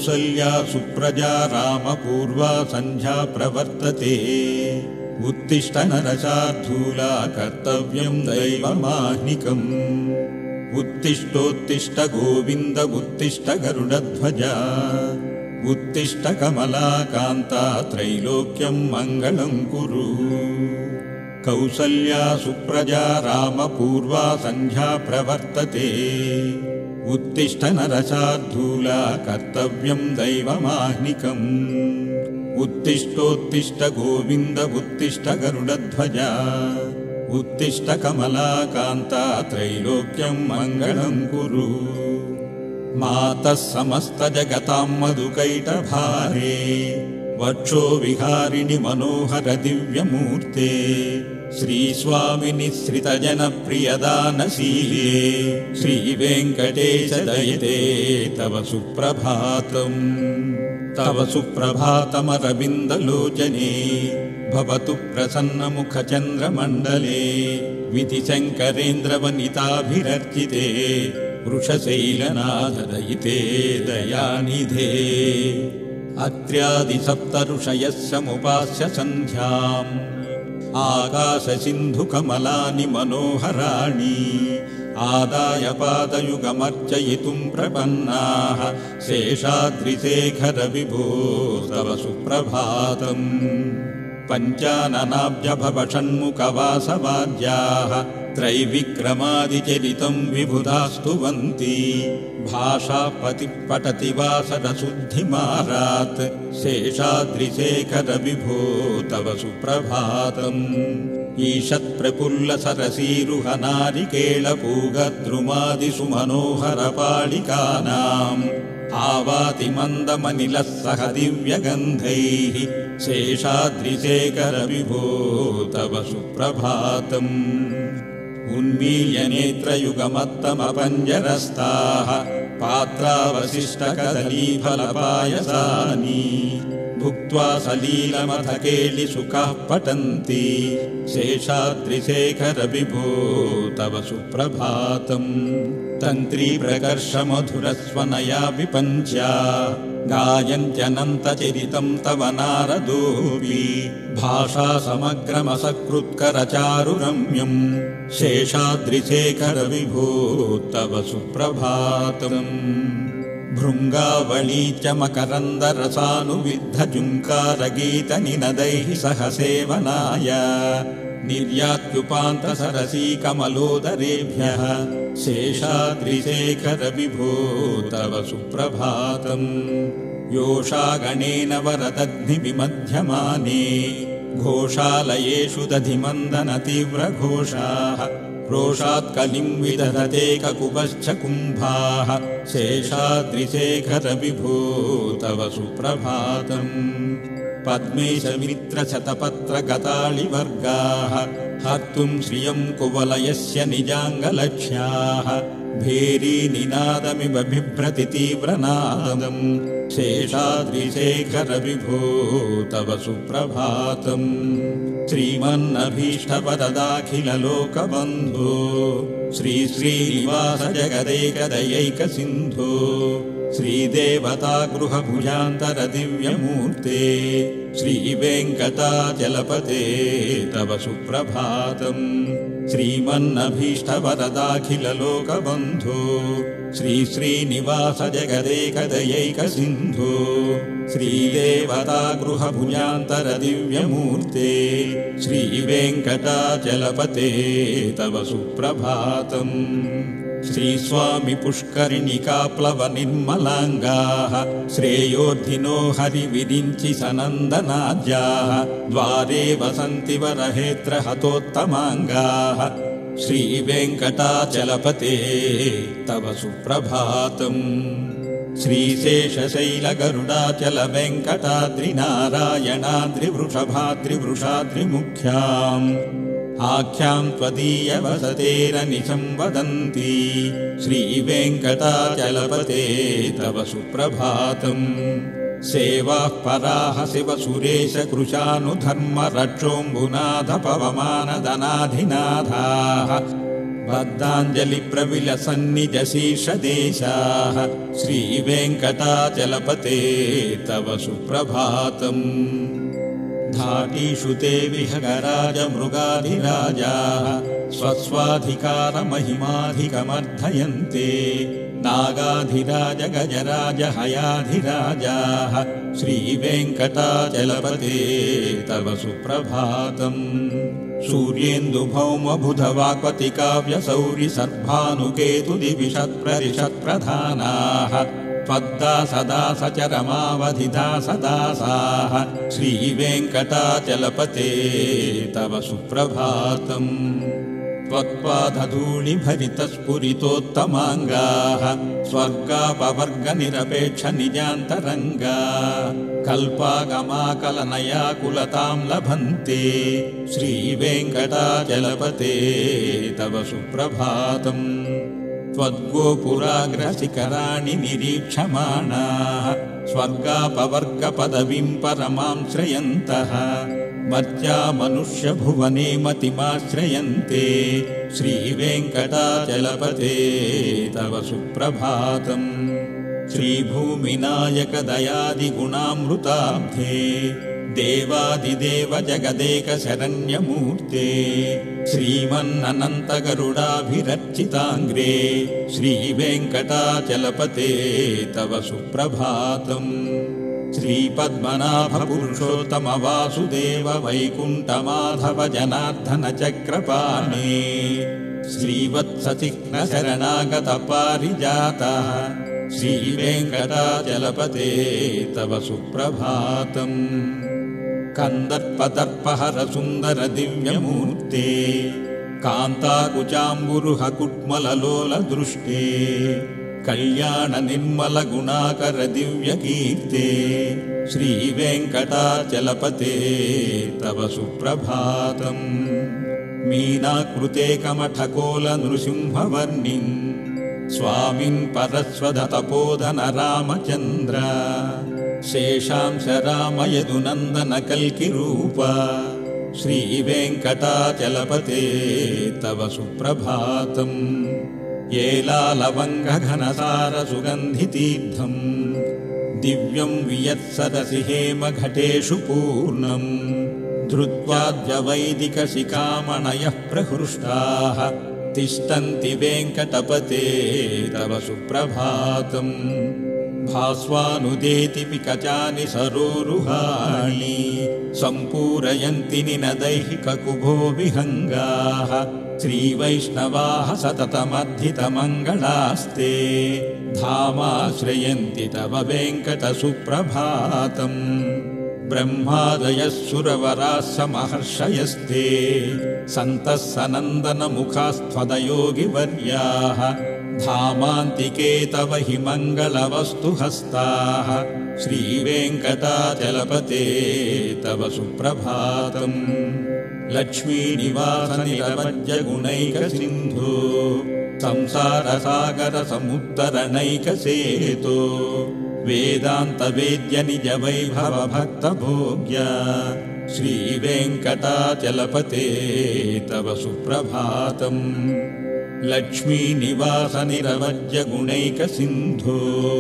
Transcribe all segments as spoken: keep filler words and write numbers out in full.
कौसल्या सुप्रजा रामपूर्वा सन्ध्या प्रवर्तते उत्तिष्ठ नरशार्दूला कर्तव्यं दैवमाह्निकम् उत्तिष्ठोत्तिष्ठ गोविन्द उत्तिष्ठ गरुडध्वजा उत्तिष्ठ कमलाकान्ता त्रैलोक्यं मङ्गलं कुरु कौसल्या सुप्रजा रामपूर्वा सन्ध्या प्रवर्तते उत्तिष्ठ नरशार्दूला कर्तव्यं दैवमाह्निकम् उत्तिष्ठोत्तिष्ठ गोविन्द उत्तिष्ठ गरुडध्वजा उत्तिष्ठ कमलाकान्ता त्रैलोक्यं मङ्गलं कुरु मातः समस्त जगतां मधुकैटभारे वक्षो विहारिणि मनोहर दिव्यमूर्ते श्रीस्वामिनि श्रितजनप्रियदानशीले श्रीवेङ्कटेश दयिते तव सुप्रभातम् तव सुप्रभातमरविन्दलोचने भवतु प्रसन्नमुखचन्द्रमण्डले विधिशङ्करेन्द्रवनिताभिरर्चिते वृषशैलनाथदयिते दयानिधे अत्र्यादिसप्तऋषयः समुपास्य सन्ध्याम् आकाशसिन्धुकमलानि मनोहराणि आदाय पादयुगमर्चयितुं प्रपन्नाः शेषाद्रिशेखर विभो तव सुप्रभातम् पञ्चाननाब्जभवषण्मुखवासवाद्याः त्रैविक्रमादिचरितं विबुधास्तुवन्ति भाषापति पठति वासरशुद्धिमारात् शेषाद्रिशेखर विभो तव सुप्रभातम् ईषत्प्रफुल्लसरसीरुहनारिकेलपूगद्रुमादिसुमनोहरपालिकानाम् आवाति मन्दमनिलः सह दिव्यगन्धैः शेषाद्रिशेखर विभो तव सुप्रभातम् उन्मील्य नेत्रयुगमत्तमपञ्जरस्ताः पात्रावशिष्टकदलीफलपायसानि भुक्त्वा सलीलमथ केलिसुखाः पठन्ति शेषाद्रिशेखर विभो तव सुप्रभातम् तन्त्री प्रकर्षमधुरस्वनया विपञ्च्या गायन्त्यनन्तचरितं तव नारदोऽपि भाषा समग्रमसकृत्करचारुरम्यम् शेषाद्रिशेखर विभो तव सुप्रभातम् भृङ्गावळी च मकरन्दरसानुविद्धजुङ्कारगीतनिनदैः सह सेवनाय निर्यात्युपान्तसरसी कमलोदरेभ्यः शेषाद्रिशेखर विभो तव सुप्रभातम् योषागणेन वरदग्निविमध्यमाने घोषालयेषु दधिमन्दनतीव्रघोषाः रोषात् कलिं विदधते ककुभश्च कुम्भाः शेषाद्रिशेखर विभो तव सुप्रभातम् पद्मेशमित्रशतपत्रगताळिवर्गाः हर्तुं श्रियं कुवलयस्य निजाङ्गलक्ष्याः भेरीनिनादमिव बिभ्रति तीव्रनादम् शेषाद्रिशेखर विभो तव सुप्रभातम् श्रीमन्नभीष्टवरदाखिललोकबन्धो श्रीश्रीनिवास जगदेकदयैकसिन्धो श्रीदेवतागृहभुजान्तर दिव्यमूर्ते श्रीवेङ्कटाचलपते तव सुप्रभातम् श्रीमन्नभीष्टवरदाखिललोकबन्धो श्रीश्रीनिवास जगदेकदयैकसिन्धो श्रीदेवतागृहभुजान्तर दिव्यमूर्ते श्रीवेङ्कटाचलपते तव सुप्रभातम् श्रीस्वामि पुष्करिणिकाप्लवनिर्मलाङ्गाः श्रेयोर्धिनो हरिविरिञ्चि सनन्दनाद्याः द्वारे वसन्ति वरहेत्र हतोत्तमाङ्गाः श्रीवेङ्कटाचलपते तव सुप्रभातम् श्रीशेषशैलगरुडाचलवेङ्कटाद्रिनारायणाद्रिवृषभाद्रिवृषाद्रिमुख्याम् आख्यां त्वदीयवसतेरनिशं वदन्ति श्रीवेङ्कटाचलपते तव सुप्रभातम् सेवाः पराः शिव सुरेश कृशानुधर्म रक्षोऽम्बुनाथ पवमानदनाधिनाथाः बद्धाञ्जलिप्रविलसन्निजशीर्षदेशाः श्रीवेङ्कटाचलपते तव सुप्रभातम्। धाटीषु ते विहगराजमृगाधिराजाः स्वस्वाधिकारमहिमाधिकमर्धयन्ते। नागाधिराज गजराज हयाधिराजाः श्रीवेङ्कटाचलपते तव सुप्रभातम्। सूर्येन्दुभौमबुधवाक्वतिकाव्यसौरिसर्भानुकेतुदिविषत्प्रदिशत्प्रधानाः त्वद्दासदासचरमावधिदासदासाः श्रीवेङ्कटाचलपते तव सुप्रभातम्। त्वत्पादधूलिभरितस्फुरितोत्तमाङ्गाः स्वर्गापवर्गनिरपेक्षनिजान्तरङ्गा कल्पागमाकलनयाकुलतां लभन्ते श्रीवेङ्कटाचलपते तव सुप्रभातम्। त्वद्गोपुराग्रशिखराणि निरीक्षमाणाः स्वर्गापवर्गपदवीं परमां श्रयन्तः मर्त्या मनुष्यभुवने मतिमाश्रयन्ते श्रीवेङ्कटाचलपते तव सुप्रभातम्। श्रीभूमिनायकदयादिगुणामृताब्धे देवादिदेव जगदेकशरण्यमूर्ते श्रीमन्ननन्तगरुडाभिरर्चिताङ्ग्रे श्रीवेङ्कटाचलपते तव सुप्रभातम्। श्रीपद्मनाभपुरुषोत्तम वासुदेव वैकुण्ठमाधव जनार्दन चक्रपाणे श्रीवत्सचिह्नशरणागत पारिजातः श्रीवेङ्कटाचलपते तव सुप्रभातम्। कन्दर्पदर्पहर सुन्दर दिव्यमूर्ते कान्ताकुचाम्बुरुह कुट्मललोल दृष्टे कल्याण निर्मल गुणाकर दिव्यकीर्ते श्रीवेङ्कटाचलपते तव सुप्रभातम्। मीनाकृते कमठकोल नृसिंहवर्णिन् स्वामिन् परस्वधतपोधन रामचन्द्र शेषांश राम यदुनन्दन कल्किरूप श्रीवेङ्कटाचलपते तव सुप्रभातम्। येलालवङ्गघनसार सुगन्धितीर्थम् दिव्यं वियत्सरसि हेमघटेषु पूर्णम् धृत्वाद्यवैदिकशिखामणयः प्रहृष्टाः तिष्ठन्ति वेङ्कटपते तव सुप्रभातम्। भास्वानुदेति विकचानि सरोरुहाणि सम्पूरयन्ति निनदैहिककुभो विहङ्गाः श्रीवैष्णवाः सततमर्धितमङ्गलास्ते धामाश्रयन्ति तव वेङ्कटसुप्रभातम्। ब्रह्मादयः सुरवराः समहर्षयस्ते सन्तः सनन्दनमुखास्त्वदयोगिवर्याः धामान्तिके तव हि मङ्गलवस्तुहस्ताः श्रीवेङ्कटाचलपते तव सुप्रभातम्। लक्ष्मीनिवासनिरवज्यगुणैकसिन्धो संसारसागरसमुत्तरणैकसेतो वेदान्तवेद्य निजवैभव भक्तभोग्य श्रीवेङ्कटाचलपते तव सुप्रभातम्। लक्ष्मीनिवासनिरवज्यगुणैकसिन्धो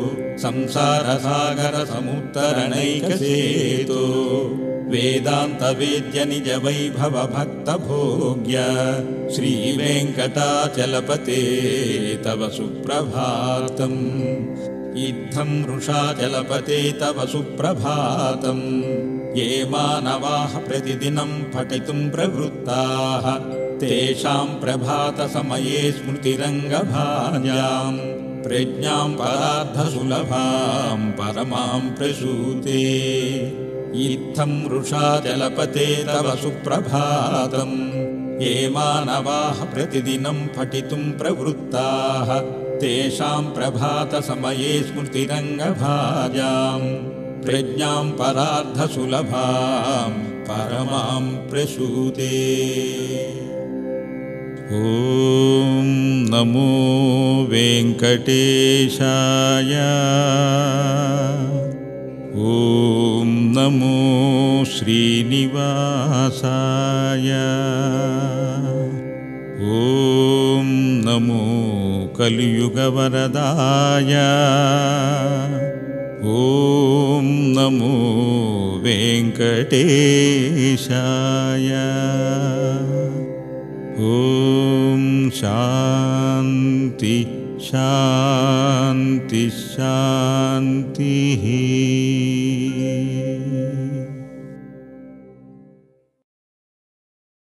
संसारसागरसमुत्तरणैकसेतो वेदान्तवेद्य निजवैभव भक्तभोग्य श्रीवेङ्कटाचलपते तव सुप्रभातम्। इत्थं वृषाचलपते तव सुप्रभातम्। ये मानवाः प्रतिदिनं पठितुं प्रवृत्ताः तेषां प्रभातसमये स्मृतिरङ्गभाजां प्रज्ञां परार्धसुलभां परमां प्रसूते। इत्थं वृषाचलपते तव सुप्रभातम्। ये मानवाः प्रतिदिनं पठितुं प्रवृत्ताः तेषां प्रभातसमये स्मृतिरङ्गभाजां प्रज्ञां परार्धसुलभां परमां प्रसूते। ॐ नमो वेङ्कटेशाय। ॐ नमो श्रीनिवासाय। ॐ नमो कलियुगवरदाय ॐ नमो वेङ्कटेशाय ॐ शान्ति शान्ति शान्तिः।